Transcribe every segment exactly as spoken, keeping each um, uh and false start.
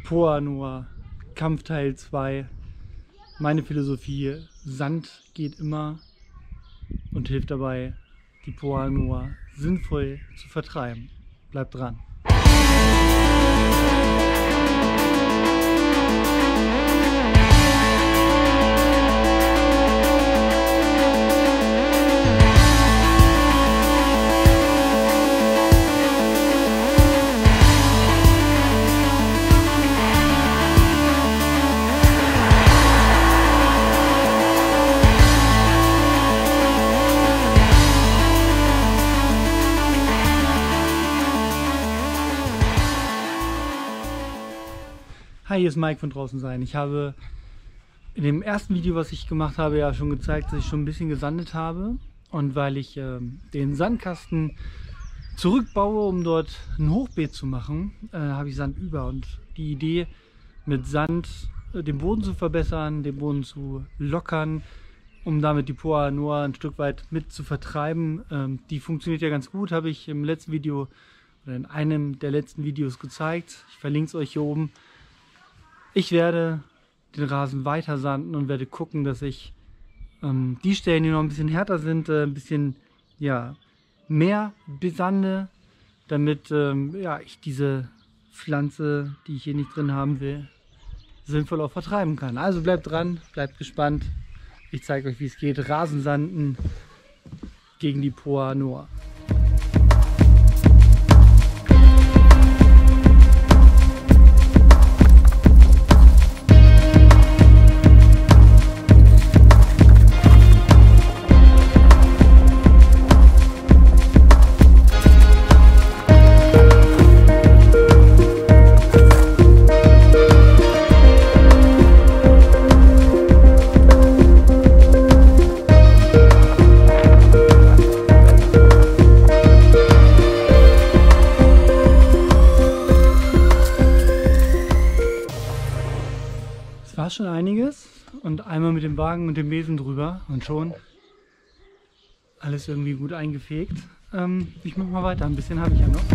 Poa Annua, Kampfteil zwei. Meine Philosophie: Sand geht immer und hilft dabei, die Poa Annua sinnvoll zu vertreiben. Bleibt dran. Hi, hier ist Mike von Draußen sein. Ich habe in dem ersten Video, was ich gemacht habe, ja schon gezeigt, dass ich schon ein bisschen gesandet habe. Und weil ich äh, den Sandkasten zurückbaue, um dort ein Hochbeet zu machen, äh, habe ich Sand über. Und die Idee, mit Sand äh, den Boden zu verbessern, den Boden zu lockern, um damit die Poa Annua ein Stück weit mit zu vertreiben, ähm, die funktioniert ja ganz gut, habe ich im letzten Video oder in einem der letzten Videos gezeigt. Ich verlinke es euch hier oben. Ich werde den Rasen weiter sanden und werde gucken, dass ich ähm, die Stellen, die noch ein bisschen härter sind, äh, ein bisschen ja, mehr besande, damit ähm, ja, ich diese Pflanze, die ich hier nicht drin haben will, sinnvoll auch vertreiben kann. Also bleibt dran, bleibt gespannt. Ich zeige euch, wie es geht. Rasensanden gegen die Poa Annua. War schon einiges und einmal mit dem Wagen und dem Besen drüber und schon alles irgendwie gut eingefegt. Ähm, ich mache mal weiter, ein bisschen habe ich ja noch.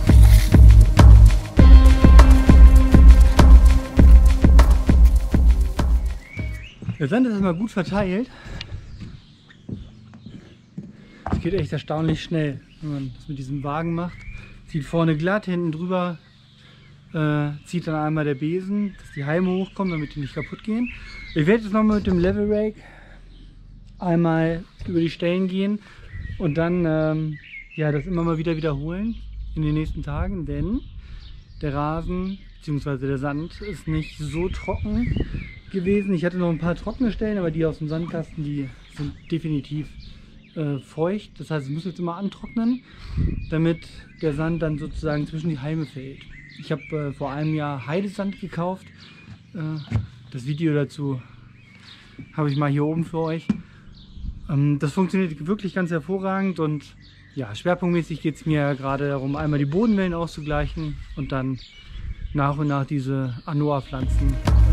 Der Sand ist erstmal gut verteilt. Es geht echt erstaunlich schnell, wenn man das mit diesem Wagen macht. Zieht vorne glatt, hinten drüber Äh, zieht dann einmal der Besen, dass die Halme hochkommen, damit die nicht kaputt gehen. Ich werde jetzt nochmal mit dem Level Rake einmal über die Stellen gehen und dann ähm, ja, das immer mal wieder wiederholen in den nächsten Tagen, denn der Rasen bzw. der Sand ist nicht so trocken gewesen. Ich hatte noch ein paar trockene Stellen, aber die aus dem Sandkasten, die sind definitiv äh, feucht. Das heißt, ich muss jetzt immer antrocknen, damit der Sand dann sozusagen zwischen die Halme fällt. Ich habe äh, vor einem Jahr Heidesand gekauft. Äh, das Video dazu habe ich mal hier oben für euch. Ähm, das funktioniert wirklich ganz hervorragend und ja, schwerpunktmäßig geht es mir gerade darum, einmal die Bodenwellen auszugleichen und dann nach und nach diese Annua-Pflanzen